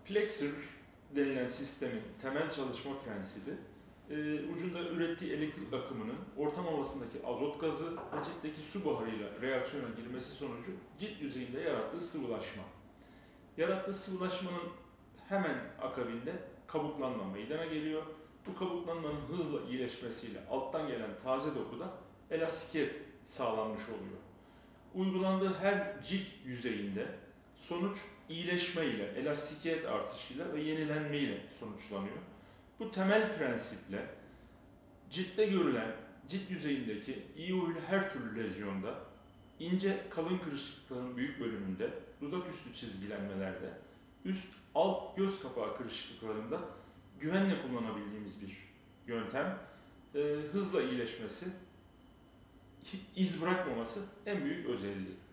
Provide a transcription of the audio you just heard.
Plexer denilen sistemin temel çalışma prensibi, ucunda ürettiği elektrik akımının ortam havasındaki azot gazı ve ciltteki su buharıyla reaksiyona girmesi sonucu cilt yüzeyinde yarattığı sıvılaşma. Yarattığı sıvılaşmanın hemen akabinde kabuklanma meydana geliyor. Bu kabuklanmanın hızla iyileşmesiyle alttan gelen taze dokuda elastikiyet sağlanmış oluyor. Uygulandığı her cilt yüzeyinde sonuç iyileşme ile, elastikiyet artışıyla ve yenilenme ile sonuçlanıyor. Bu temel prensiple ciltte görülen cilt yüzeyindeki iyi huylu her türlü lezyonda, ince kalın kırışıklıkların büyük bölümünde, dudak üstü çizgilenmelerde, üst alt göz kapağı kırışıklıklarında güvenle kullanabildiğimiz bir yöntem. Hızla iyileşmesi, iz bırakmaması en büyük özelliği.